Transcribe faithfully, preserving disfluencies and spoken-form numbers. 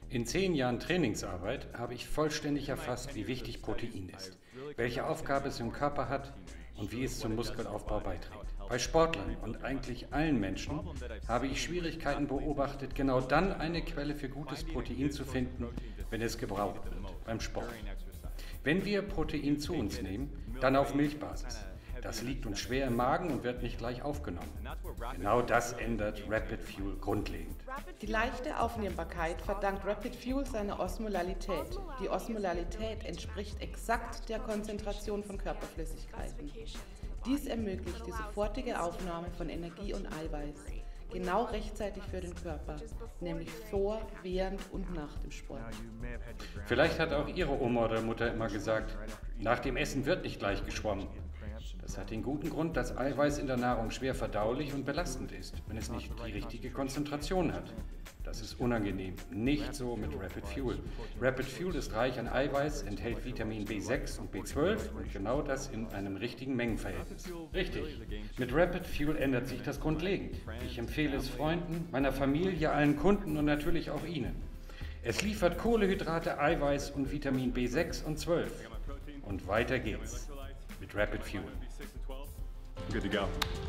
In zehn Jahren Trainingsarbeit habe ich vollständig erfasst, wie wichtig Protein ist, welche Aufgabe es im Körper hat und wie es zum Muskelaufbau beiträgt. Bei Sportlern und eigentlich allen Menschen habe ich Schwierigkeiten beobachtet, genau dann eine Quelle für gutes Protein zu finden, wenn es gebraucht wird, beim Sport. Wenn wir Protein zu uns nehmen, dann auf Milchbasis. Das liegt uns schwer im Magen und wird nicht gleich aufgenommen. Genau das ändert Rapid Fuel grundlegend. Die leichte Aufnehmbarkeit verdankt Rapid Fuel seiner Osmolalität. Die Osmolalität entspricht exakt der Konzentration von Körperflüssigkeiten. Dies ermöglicht die sofortige Aufnahme von Energie und Eiweiß, genau rechtzeitig für den Körper, nämlich vor, während und nach dem Sport. Vielleicht hat auch Ihre Oma oder Mutter immer gesagt, nach dem Essen wird nicht gleich geschwommen. Das hat den guten Grund, dass Eiweiß in der Nahrung schwer verdaulich und belastend ist, wenn es nicht die richtige Konzentration hat. Das ist unangenehm. Nicht so mit Rapid Fuel. Rapid Fuel ist reich an Eiweiß, enthält Vitamin B sechs und B zwölf und genau das in einem richtigen Mengenverhältnis. Richtig. Mit Rapid Fuel ändert sich das grundlegend. Ich empfehle es Freunden, meiner Familie, allen Kunden und natürlich auch Ihnen. Es liefert Kohlenhydrate, Eiweiß und Vitamin B sechs und zwölf. Und weiter geht's mit Rapid Fuel. Good to go.